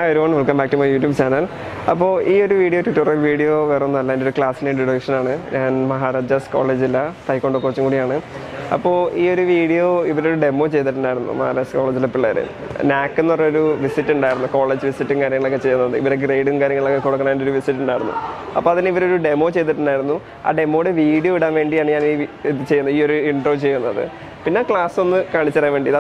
everyone, welcome back to my YouTube channel. Now, this video tutorial video is a class introduction. I am Maharajas College TAEKWONDO coaching. Now, this video is a demo of Maharajas College. NAC is a visit, college visiting, a grade visit. Now, this is a demo of a demo video intro. Then class on the class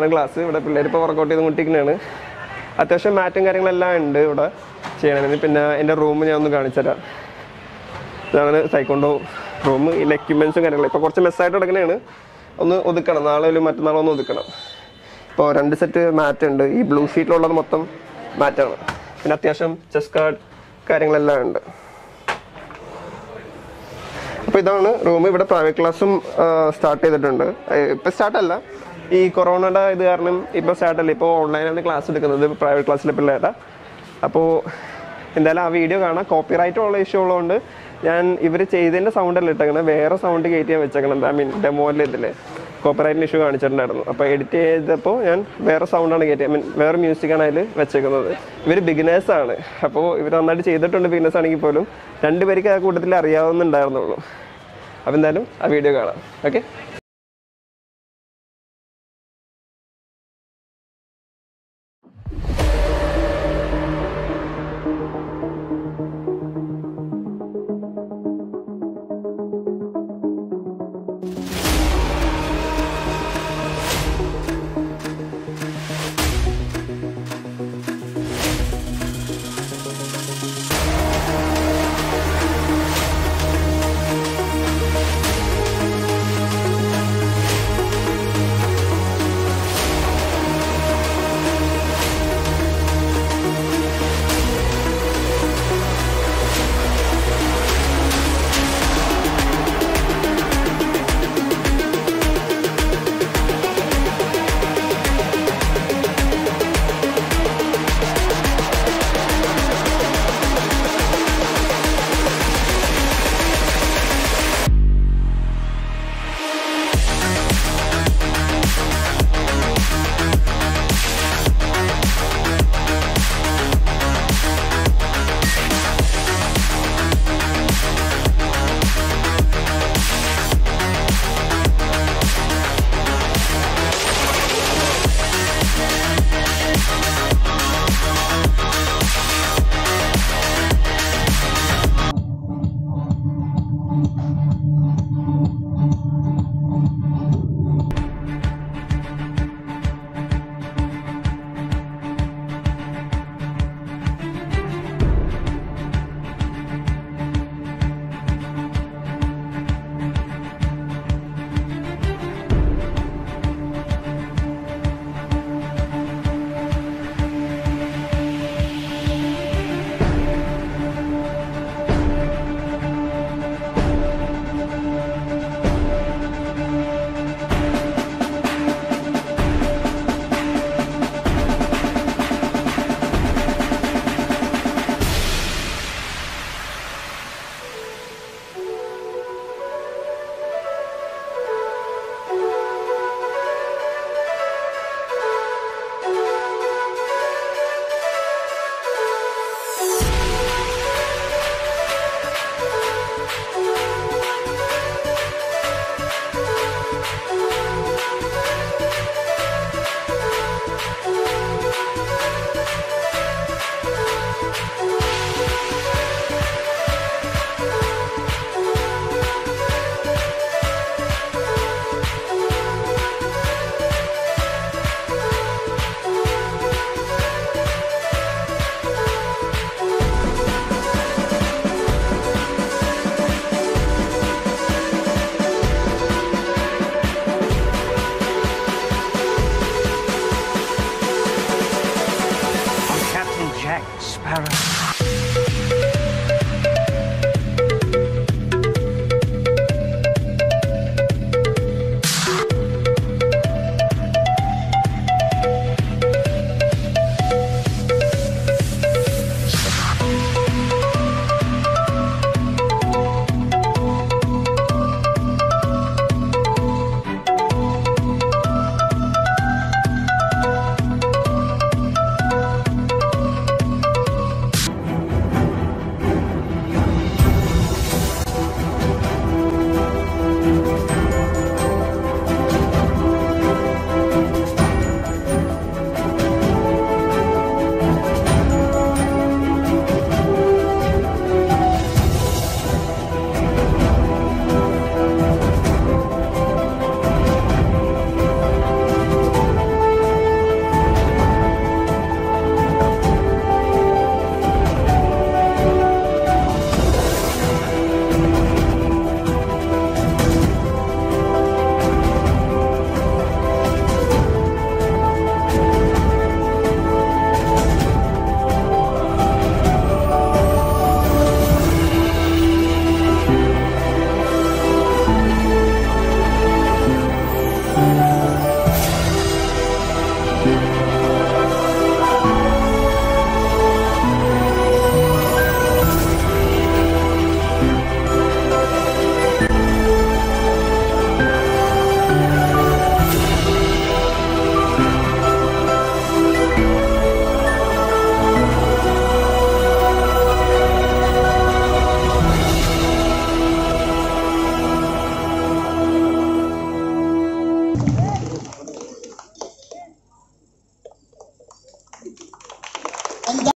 workout. അത്യാവശ്യം മാറ്റും കാര്യങ്ങളെല്ലാം ഉണ്ട് ഇവിടെ ചെയ്യണമെന്ന് പിന്നെ എൻ്റെ room ഞാൻ ഒന്ന് കാണിച്ചു തരാം. ഇതാണ് taekwondo റൂം. ഈ എക്യുപ്മെന്റ്സും കാര്യങ്ങളും ഇപ്പോൾ കുറച്ച് മെസ്സായിട്ട് കിടക്കണേണ്. ഒന്ന് ഒതുക്കണം, നാളെ ഒരു മറ്റന്നാളോ ഒന്ന് ഒതുക്കണം. ഇപ്പോൾ 2 സെറ്റ് മാറ്റ് ഉണ്ട്. ഈ ബ്ലൂ ഷീറ്റിലുള്ളത് മൊത്തം മാറ്റാണ്. പിന്നെ അത്യാവശ്യം ചെസ് കാർഡ് കാര്യങ്ങളെല്ലാം ഉണ്ട്. അപ്പോൾ ഇതാണ് റൂം. ഇവിടെ പ്രൈവറ്റ് ക്ലാസ്സും സ്റ്റാർട്ട് ചെയ്തിട്ടുണ്ട്. ഇപ്പോൾ സ്റ്റാർട്ടല്ല, ഈ കൊറോണയുടെ ഇത് കാരണം ഇപ്പോൾ സ്റ്റാർട്ടല്ല, ഇപ്പോൾ ഓൺലൈനാണ് ക്ലാസ് എടുക്കുന്നത് പ്രൈവറ്റ് ക്ലാസ്സിലെ പിള്ളേരുടെ. അപ്പോൾ എന്തായാലും ആ വീഡിയോ കാണാം. കോപ്പിറൈറ്റ് ഉള്ള ഇഷ്യൂ ഉള്ളതുകൊണ്ട് ഞാൻ ഇവർ ചെയ്തതിൻ്റെ സൗണ്ടല്ല ഇട്ടേക്കണം, വേറെ സൗണ്ട് കയറ്റിയാൽ വെച്ചേക്കണം. ഐ മീൻ ഡെമോയിൽ ഇതിൽ കോപ്പിറൈറ്റിന് ഇഷ്യൂ കാണിച്ചിട്ടുണ്ടായിരുന്നു. അപ്പോൾ എഡിറ്റ് ചെയ്തപ്പോൾ ഞാൻ വേറെ സൗണ്ടാണ് കയറ്റി, ഐ മീൻ വേറെ മ്യൂസിക്കാണ് അതിൽ വെച്ചേക്കുന്നത്. ഇവർ ബിഗിനേഴ്സാണ്. അപ്പോൾ ഇവർ നന്നായിട്ട് ചെയ്തിട്ടുണ്ട്. ബിഗിനേഴ്സ് ആണെങ്കിൽ പോലും 2 പേർക്ക് ആ കൂട്ടത്തിൽ അറിയാവുന്നുണ്ടായിരുന്നുള്ളൂ. അപ്പോൾ എന്തായാലും ആ വീഡിയോ കാണാം. ഓക്കെ.